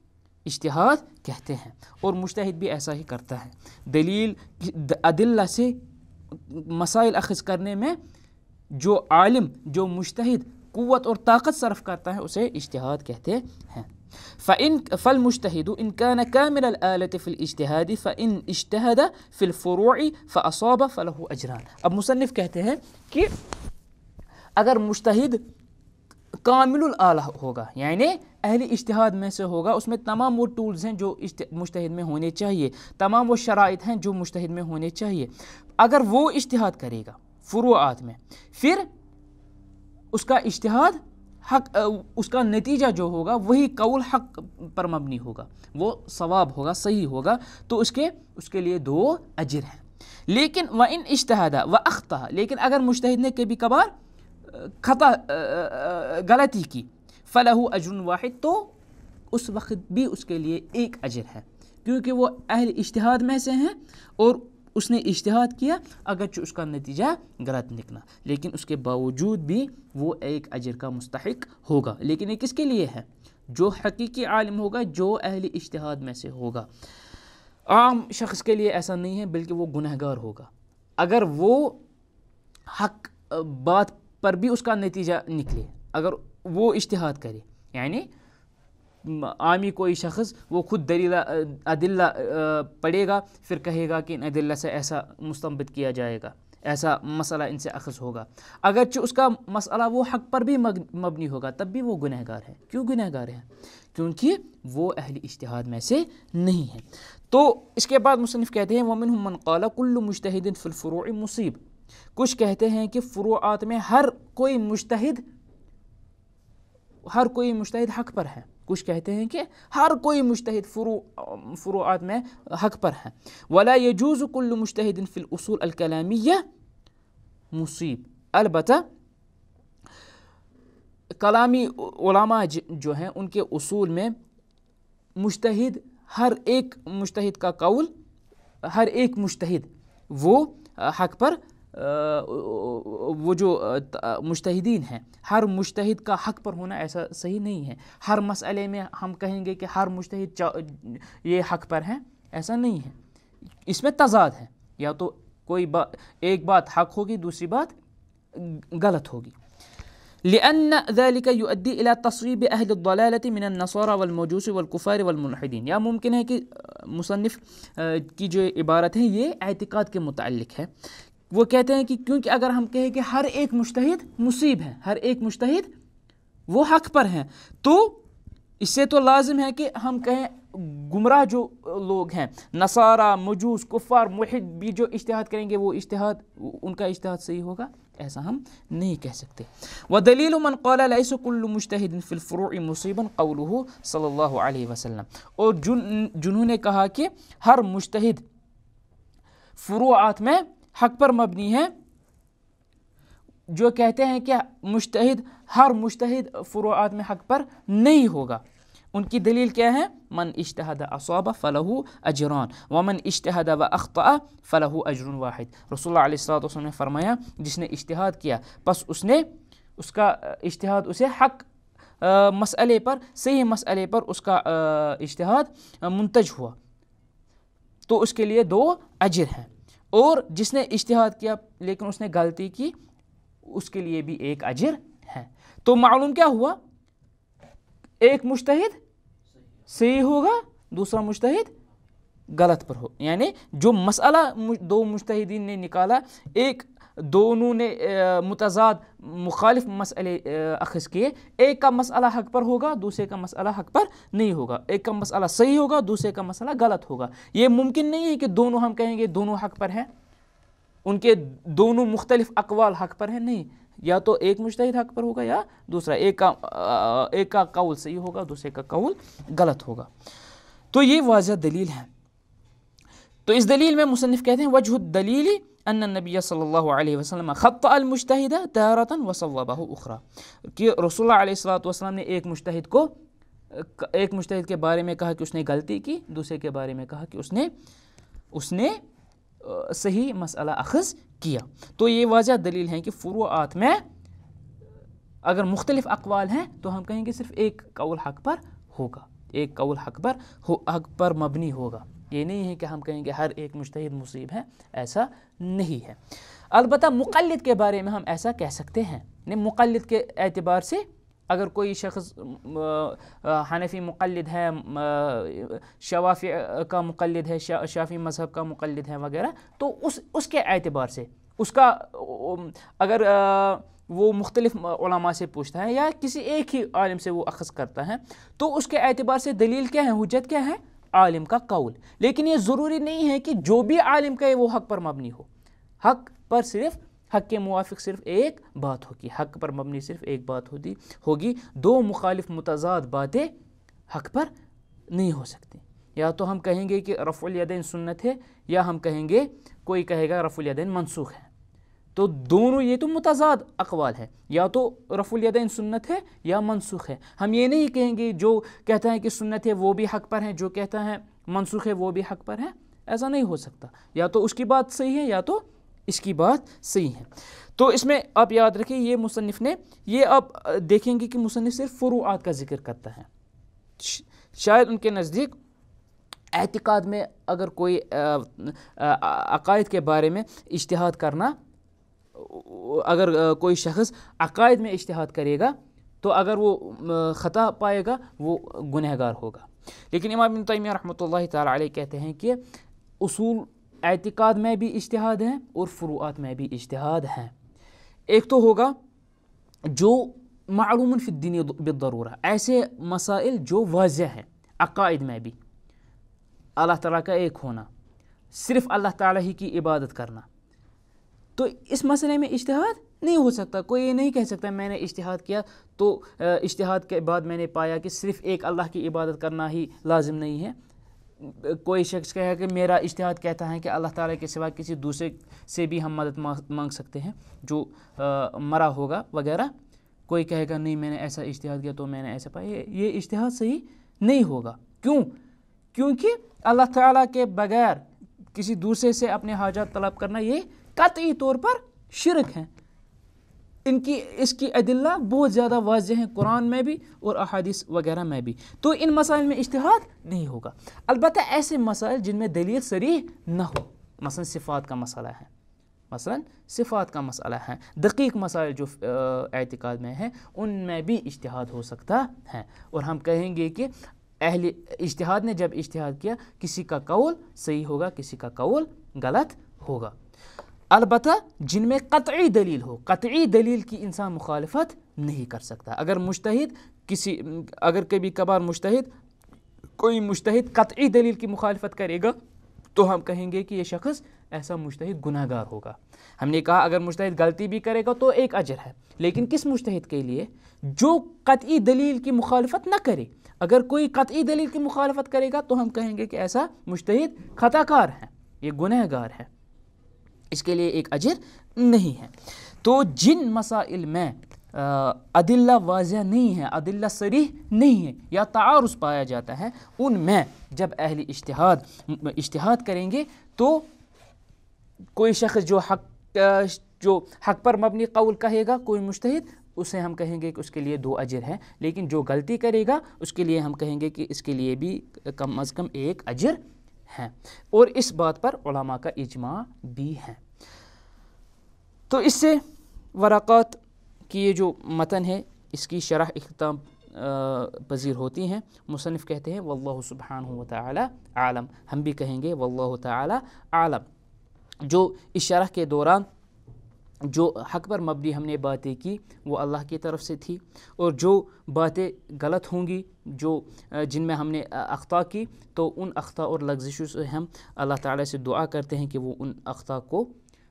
اجتہاد کہتے ہیں، اور مجتہد بھی ایسا ہی کرتا ہے۔ دلیل ادلہ سے مسائل اخذ کرنے میں جو عالم، جو مجتہد قوت اور طاقت صرف کرتا ہے اسے اجتہاد کہتے ہیں۔ فإن فالمجتهد إن كان كامل الآلة في الاجتهاد فإن اجتهد في الفروع فأصاب فله أجران۔ اب مصنف کہتے ہیں کہ اگر مجتہد کامل الآلہ ہوگا، یعنی اہل اجتہاد میں سے ہوگا، اس میں تمام وہ ٹولز ہیں جو مجتہد میں ہونے چاہیے، تمام وہ شرائط ہیں جو مجتہد میں ہونے چاہیے، اگر وہ اجتہاد کرے گا فروعات میں، پھر اس کا اجتہاد حق، اس کا نتیجہ جو ہوگا وہی قول حق پر مبنی ہوگا، وہ ثواب ہوگا، صحیح ہوگا، تو اس کے اس کے لیے دو اجر ہیں۔ لیکن وَإِنْ اجتہد وَأَخْطَأَ، لیکن اگر مجتہد نے کبھی کبھار خطا غلطی کی، فَلَهُ أَجْرٌ واحد، تو اس وقت بھی اس کے لیے ایک اجر ہے، کیونکہ وہ اہل اجتہاد میں سے ہیں اور اس نے اجتہاد کیا، اگرچہ اس کا نتیجہ غلط نکلا، لیکن اس کے باوجود بھی وہ ایک اجر کا مستحق ہوگا۔ لیکن یہ کس کے لیے ہے؟ جو حقیقی عالم ہوگا، جو اہل اجتہاد میں سے ہوگا۔ عام شخص کے لیے ایسا نہیں ہے، بلکہ وہ گنہگار ہوگا۔ اگر وہ حق بات پر بھی اس کا نتیجہ نکلے، اگر وہ اجتہاد کرے، یعنی عامی کوئی شخص وہ خود دلیل ادلہ پڑھے گا، پھر کہے گا کہ ان ادلہ سے ایسا مستنبط کیا جائے گا، ایسا مسئلہ ان سے اخذ ہوگا، اگرچہ اس کا مسئلہ وہ حق پر بھی مبنی ہوگا، تب بھی وہ گنہگار ہے۔ کیوں گنہگار ہے؟ کیونکہ وہ اہل اجتہاد میں سے نہیں ہے۔ تو اس کے بعد مصنف کہتے ہیں وَمِنْهُمْ مَنْ قَالَ كُلُّ مُجْتَهِدٍ فِي الْفُرُوعِ مُصِيبٌ، کچھ کہتے ہیں کہ فروعات میں ہر کوئی مجتہد ہر کوئی مجتہد حق پر ہے، کچھ کہتے ہیں کہ ہر کوئی مجتہد فروع فروعات میں حق پر ہے۔ وَلَا يَجُوزُ كُلُّ مُجْتَهِدٍ فِي الْأُصُولِ الْكَلَامِيَّةِ مُصِيب، البتہ کلامی علماء جو ہیں ان کے اصول میں مجتہد، ہر ایک مجتہد کا قول، ہر ایک مجتہد وہ حق پر، وہ جو مجتہدین ہیں ہر مجتہد کا حق پر ہونا ایسا صحیح نہیں ہے۔ ہر مسئلے میں ہم کہیں گے کہ ہر مجتہد یہ حق پر ہے، ایسا نہیں ہے، اس میں تضاد ہے، یا تو کوئی بات ایک بات حق ہوگی، دوسری بات غلط ہوگی۔ لأن ذلك يؤدي إلى تصويب أهل الضلالة من النصارى والمجوس والكفار والملحدين، یا ممکن ہے کہ مصنف کی جو عبارت ہے یہ اعتقاد کے متعلق ہے۔ وہ کہتے ہیں کہ کیونکہ اگر ہم کہیں کہ ہر ایک مجتہد مصیب ہے، ہر ایک مجتہد وہ حق پر ہیں، تو اس سے تو لازم ہے کہ ہم کہیں گمراہ جو لوگ ہیں، نصارہ، مجوس، کفار، ملحد بھی جو اجتہاد کریں گے وہ اجتہاد ان کا اجتہاد صحیح ہوگا، ایسا ہم نہیں کہہ سکتے۔ وَدَلِيلُ مَنْ قَالَ لَيْسَ كُلُّ مُجْتَهِدٍ فِي الْفُرُوعِ مُصِيبًا قَوْلُهُ صلی اللہ علیہ وسلم، اور جن جنہوں نے کہا کہ ہر مجتہد فروعات میں حق پر مبنی ہے، جو کہتے ہیں کہ مجتہد ہر مجتہد فروعات میں حق پر نہیں ہوگا، ان کی دلیل کیا ہے؟ من اجتہد اصاب فلہ اجران ومن اجتہد واخطأ فلہ اجر واحد۔ رسول اللہ علیہ الصلوۃ والسلام نے فرمایا جس نے اجتہاد کیا پس اس نے اس کا اجتہاد اسے حق مسئلے پر، صحیح مسئلے پر اس کا اجتہاد منتج ہوا تو اس کے لیے دو اجر ہیں، اور جس نے اجتہاد کیا لیکن اس نے غلطی کی اس کے لیے بھی ایک اجر ہے۔ تو معلوم کیا ہوا؟ ایک مجتہد صحیح ہوگا، دوسرا مجتہد غلط پر ہو، یعنی جو مسئلہ دو مجتہدین نے نکالا، ایک دونوں نے متضاد مخالف مسئلے اخذ کیے، ایک کا مسئلہ حق پر ہوگا، دوسرے کا مسئلہ حق پر نہیں ہوگا، ایک کا مسئلہ صحیح ہوگا، دوسرے کا مسئلہ غلط ہوگا۔ یہ ممکن نہیں ہے کہ دونوں ہم کہیں گے دونوں حق پر ہیں، ان کے دونوں مختلف اقوال حق پر ہیں، نہیں، یا تو ایک مجتہد حق پر ہوگا یا دوسرا، ایک کا ایک کا قول صحیح ہوگا، دوسرے کا قول غلط ہوگا۔ تو یہ واضح دلیل ہے۔ تو اس دلیل میں مصنف کہتے ہیں وجہ الدلیل ان النبی صلی اللہ علیہ وسلم خطأ المجتہد تارۃ وصوبہ اخرى، کہ رسول اللہ علیہ الصلوۃ والسلام نے ایک مجتہد کو ایک مجتہد کے بارے میں کہا کہ اس نے غلطی کی، دوسرے کے بارے میں کہا کہ اس نے اس نے صحیح مسئلہ اخذ کیا۔ تو یہ واضح دلیل ہے کہ فروعات میں اگر مختلف اقوال ہیں تو ہم کہیں گے صرف ایک قول حق پر ہوگا، ایک قول حق پر ہو حق پر مبنی ہوگا. یہ نہیں ہے کہ ہم کہیں گے ہر ایک مجتہد مصیب ہے، ایسا نہیں ہے. البتہ مقلد کے بارے میں ہم ایسا کہہ سکتے ہیں. مقلد کے اعتبار سے اگر کوئی شخص حنفی مقلد ہے، شوافی کا مقلد ہے، شافی مذہب کا مقلد ہے وغیرہ، تو اس اس کے اعتبار سے اس کا اگر وہ مختلف علماء سے پوچھتا ہے یا کسی ایک ہی عالم سے وہ اخذ کرتا ہے تو اس کے اعتبار سے دلیل کیا ہے، حجت کیا ہے؟ عالم کا قول. لیکن یہ ضروری نہیں ہے کہ جو بھی عالم کہے وہ حق پر مبنی ہو. حق پر صرف حق کے موافق صرف ایک بات ہوگی، حق پر مبنی صرف ایک بات ہوتی ہوگی. دو مخالف متضاد باتیں حق پر نہیں ہو سکتی. یا تو ہم کہیں گے کہ رفع الیدین سنت ہے، یا ہم کہیں گے کوئی کہے گا رفع الیدین منسوخ ہے. تو دونوں یہ تو متضاد اقوال ہے، یا تو رفع الیدین سنت ہے یا منسوخ ہے. ہم یہ نہیں کہیں گے جو کہتا ہے کہ سنت ہے وہ بھی حق پر ہے، جو کہتا ہے منسوخ ہے وہ بھی حق پر ہے. ایسا نہیں ہو سکتا. یا تو اس کی بات صحیح ہے یا تو اس کی بات صحیح ہے. تو اس میں آپ یاد رکھیں یہ مصنف نے، یہ آپ دیکھیں گے کہ مصنف صرف فروعات کا ذکر کرتا ہے. شاید ان کے نزدیک اعتقاد میں اگر کوئی عقائد کے بارے میں اجتہاد کرنا، اگر کوئی شخص عقائد میں اجتہاد کرے گا تو اگر وہ خطا پائے گا وہ گنہگار ہوگا. لیکن امام ابن تیمیہ رحمۃ اللہ تعالیٰ علیہ کہتے ہیں کہ اصول اعتقاد میں بھی اجتہاد ہے اور فروعات میں بھی اجتہاد ہے. ایک تو ہوگا جو معلوم فی الدین بالضرورہ، ایسے مسائل جو واضح ہیں عقائد میں بھی، اللہ تعالیٰ کا ایک ہونا، صرف اللہ تعالیٰ ہی کی عبادت کرنا، تو اس مسئلے میں اجتہاد نہیں ہو سکتا. کوئی یہ نہیں کہہ سکتا میں نے اجتہاد کیا تو اجتہاد کے بعد میں نے پایا کہ صرف ایک اللہ کی عبادت کرنا ہی لازم نہیں ہے. کوئی شخص کہے کہ میرا اجتہاد کہتا ہے کہ اللہ تعالیٰ کے سوا کسی دوسرے سے بھی ہم مدد مانگ سکتے ہیں جو مرا ہوگا وغیرہ. کوئی کہے گا نہیں میں نے ایسا اجتہاد کیا تو میں نے ایسا پایا. یہ اجتہاد صحیح نہیں ہوگا. کیوں؟ کیونکہ اللہ تعالیٰ کے بغیر کسی دوسرے سے اپنے حاجات طلب کرنا یہ قطعی طور پر شرک ہے. ان کی اس کی ادلہ بہت زیادہ واضح ہیں قرآن میں بھی اور احادیث وغیرہ میں بھی. تو ان مسائل میں اجتہاد نہیں ہوگا. البتہ ایسے مسائل جن میں دلیل صریح نہ ہو، مثلا صفات کا مسئلہ ہے، مثلا صفات کا مسئلہ ہے، دقیق مسائل جو اعتقاد میں ہیں ان میں بھی اجتہاد ہو سکتا ہے. اور ہم کہیں گے کہ اہل اجتہاد نے جب اجتہاد کیا کسی کا قول صحیح ہوگا، کسی کا قول غلط ہوگا. البتہ جن میں قطعی دلیل ہو، قطعی دلیل کی انسان مخالفت نہیں کر سکتا. اگر مجتہد کسی اگر کبھی کبھار مجتہد کوئی مجتہد قطعی دلیل کی مخالفت کرے گا تو ہم کہیں گے کہ یہ شخص ایسا مجتہد گناہ گار ہوگا. ہم نے کہا اگر مجتہد غلطی بھی کرے گا تو ایک اجر ہے، لیکن کس مجتہد کے لیے؟ جو قطعی دلیل کی مخالفت نہ کرے. اگر کوئی قطعی دلیل کی مخالفت کرے گا تو ہم کہیں گے کہ ایسا مجتہد خطا کار ہے، یہ گناہ گار ہے، اس کے لیے ایک اجر نہیں ہے. تو جن مسائل میں ادلہ واضح نہیں ہے، ادلہ صریح نہیں ہے یا تعارض پایا جاتا ہے، ان میں جب اہل اجتہاد اجتہاد کریں گے تو کوئی شخص جو حق جو حق پر مبنی قول کہے گا، کوئی مجتہد، اسے ہم کہیں گے کہ اس کے لیے دو اجر ہیں. لیکن جو غلطی کرے گا اس کے لیے ہم کہیں گے کہ اس کے لیے بھی کم از کم ایک اجر ہیں. اور اس بات پر علماء کا اجماع بھی ہے. تو اس سے ورقات کی یہ جو متن ہے اس کی شرح اختتام پذیر ہوتی ہیں. مصنف کہتے ہیں واللہ سبحانہ وتعالی عالم. ہم بھی کہیں گے واللہ تعالی عالم. جو اس شرح کے دوران جو حق پر مبنی ہم نے باتیں کی وہ اللہ کی طرف سے تھی، اور جو باتیں غلط ہوں گی جو جن میں ہم نے اخطاء کی تو ان اخطاء اور لغزشوں سے ہم اللہ تعالیٰ سے دعا کرتے ہیں کہ وہ ان اخطاء کو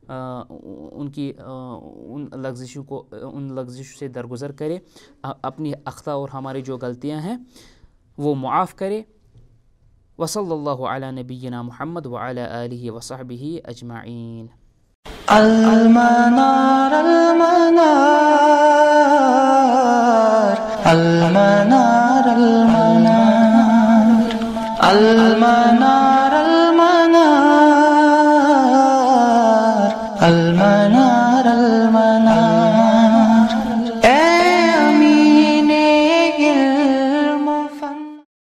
ان کی ان لغزشوں کو ان لغزشوں سے درگزر کرے، اپنی اخطاء اور ہماری جو غلطیاں ہیں وہ معاف کرے. وصلی اللہ علی نبینا محمد وعلی آلہ وصحبہ اجمعین. المنار المنار المنار المنار المنار المنار المنار